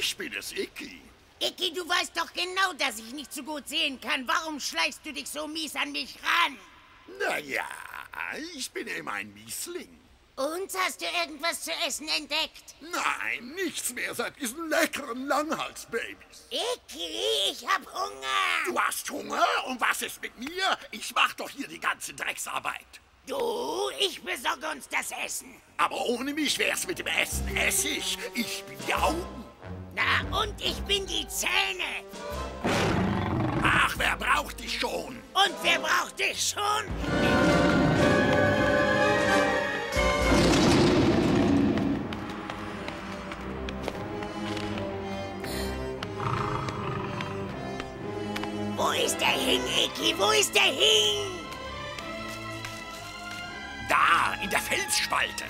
Ich bin es, Icky. Icky, du weißt doch genau, dass ich nicht so gut sehen kann. Warum schleichst du dich so mies an mich ran? Naja, ich bin eben ein Miesling. Und hast du irgendwas zu essen entdeckt? Nein, nichts mehr seit diesen leckeren Langhalsbabys. Icky, ich hab Hunger. Du hast Hunger? Und was ist mit mir? Ich mach doch hier die ganze Drecksarbeit. Du, ich besorge uns das Essen. Aber ohne mich wär's mit dem Essen Essig. Ich bin die Augen. Na, und ich bin die Zähne. Ach, wer braucht dich schon? Und wer braucht dich schon? Wo ist der hin, Icky? Wo ist der hin? Da, in der Felsspalte.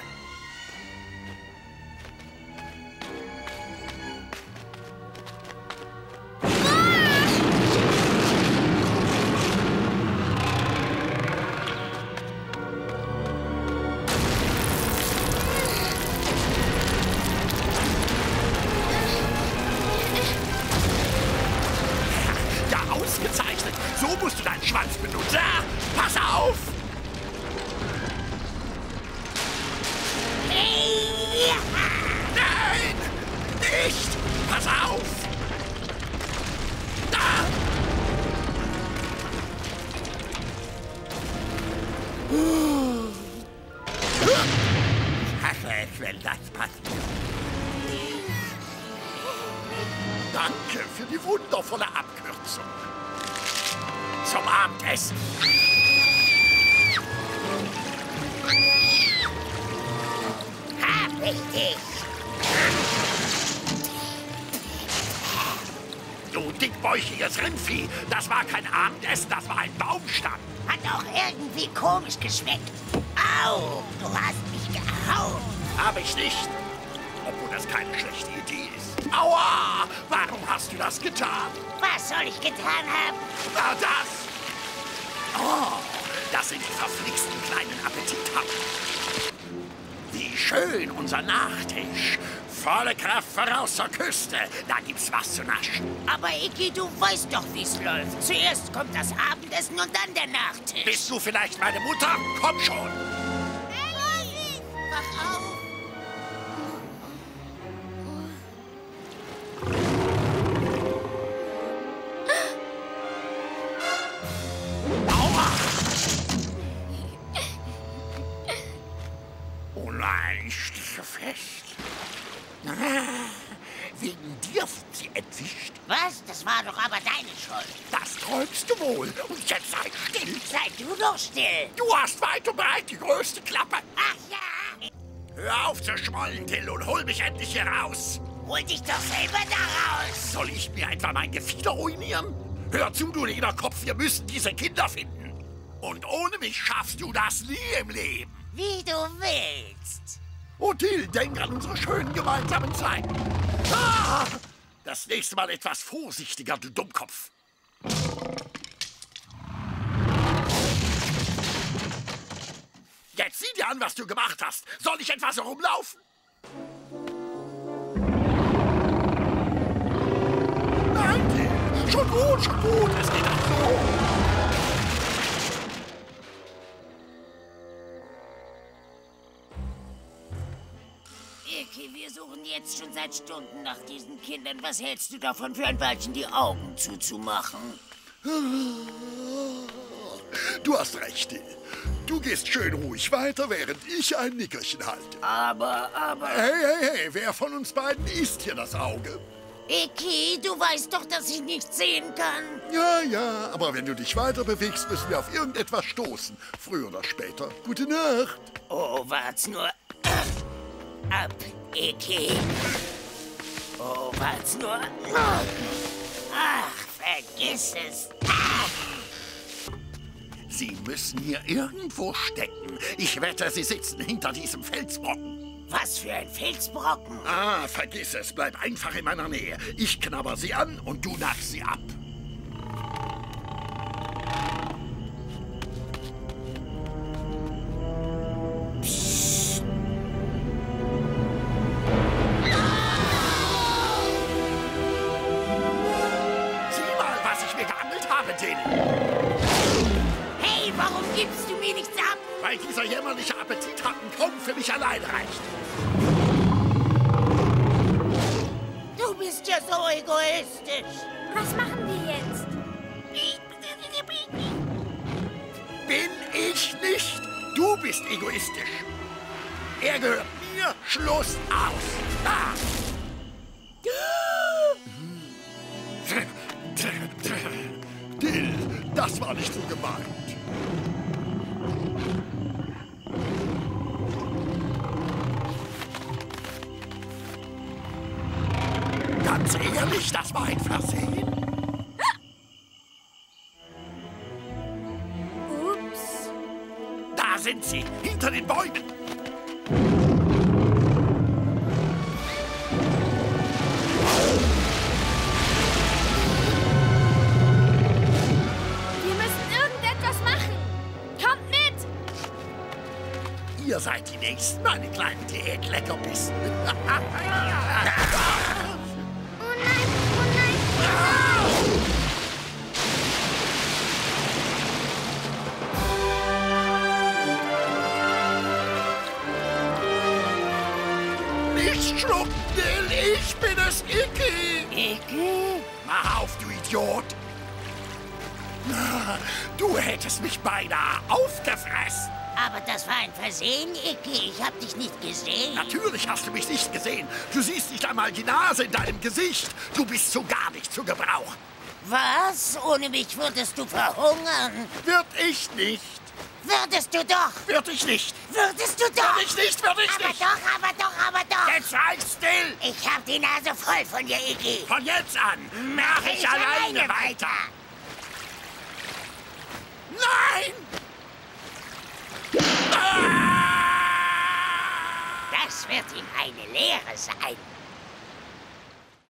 Ja, ausgezeichnet. So musst du deinen Schwanz benutzen. Ah, pass auf! Hey! Nein! Nicht! Pass auf! Da! Ich hasse es, wenn das passiert. Danke für die wundervolle Abkürzung. Zum Abendessen. Hab ich dich! Du dickbäuchiges Rindvieh, das war kein Abendessen, das war ein Baumstamm. Hat auch irgendwie komisch geschmeckt. Au, du hast mich gehauen. Hab ich nicht. Obwohl das keine schlechte Idee ist. Aua! Warum hast du das getan? Was soll ich getan haben? Na das! Oh, das sind die verflixten kleinen Appetithappen. Wie schön unser Nachtisch. Volle Kraft voraus zur Küste. Da gibt's was zu naschen. Aber Icky, du weißt doch, wie's läuft. Zuerst kommt das Abendessen und dann der Nachtisch. Bist du vielleicht meine Mutter? Komm schon. Wach auf! Aua! Oh nein, ich stehe fest. Wegen dir sind sie entwischt. Was? Das war doch aber deine Schuld. Das träumst du wohl. Und jetzt sei still. Sei du doch still. Du hast weit und breit die größte Klappe. Ach ja, Hör auf zu schmollen, Till, und hol mich endlich hier raus. hol dich doch selber da raus. Soll ich mir etwa mein Gefieder ruinieren? Hör zu, du Lederkopf, wir müssen diese Kinder finden. Und ohne mich schaffst du das nie im Leben. Wie du willst. Oh, Till, denk an unsere schönen gemeinsamen Zeiten. Ah! Das nächste Mal etwas vorsichtiger, du Dummkopf. Jetzt sieh dir an, was du gemacht hast. Soll ich etwas herumlaufen? Nein, Till. Schon gut, schon gut. Es geht auch so. Icky, wir suchen jetzt schon seit Stunden nach diesen Kindern. Was hältst du davon, für ein Weilchen die Augen zuzumachen? Du hast recht, Till. Du gehst schön ruhig weiter, während ich ein Nickerchen halte. Aber... Hey, wer von uns beiden ist hier das Auge? Icky, du weißt doch, dass ich nichts sehen kann. Ja, aber wenn du dich weiter bewegst, müssen wir auf irgendetwas stoßen. Früher oder später. Gute Nacht. Oh, wart's nur ab, Icky. Oh, wart's nur... Ach, vergiss es. Sie müssen hier irgendwo stecken. Ich wette, sie sitzen hinter diesem Felsbrocken. Was für ein Felsbrocken. Ah, vergiss es. Bleib einfach in meiner Nähe. Ich knabber sie an und du naschst sie ab. weil dieser jämmerliche Appetithappen kaum für mich allein reicht. Du bist ja so egoistisch. Was machen wir jetzt? Bin ich nicht. Du bist egoistisch. Er gehört mir. Schluss aus. Da. Dill, das war nicht so gemeint. Ganz ehrlich, das war ein Versehen. Ups. Da sind sie, hinter den Bäumen. Wir müssen irgendetwas machen. Kommt mit. Ihr seid die Nächsten, meine kleinen Diät-Leckerbissen. Oh nein, oh nein. Nicht schlucken, Dill, ich bin es, Icky. Icke? Mach auf, du Idiot. Du hättest mich beinahe aufgefressen. Aber das war ein Versehen, Icke. Ich hab dich nicht gesehen. Natürlich hast du mich nicht gesehen. Du siehst nicht einmal die Nase in deinem Gesicht. Du bist so gar nicht zu gebrauchen. Was? Ohne mich würdest du verhungern. Wird ich nicht. Würdest du doch. Wird ich nicht. Würdest du doch. Wird ich nicht, wird ich Aber nicht. doch, aber doch, aber doch. Jetzt reicht's still. Ich hab die Nase voll von dir, Iggy. Von jetzt an mach ich alleine weiter. Nein! Das wird ihm eine Lehre sein.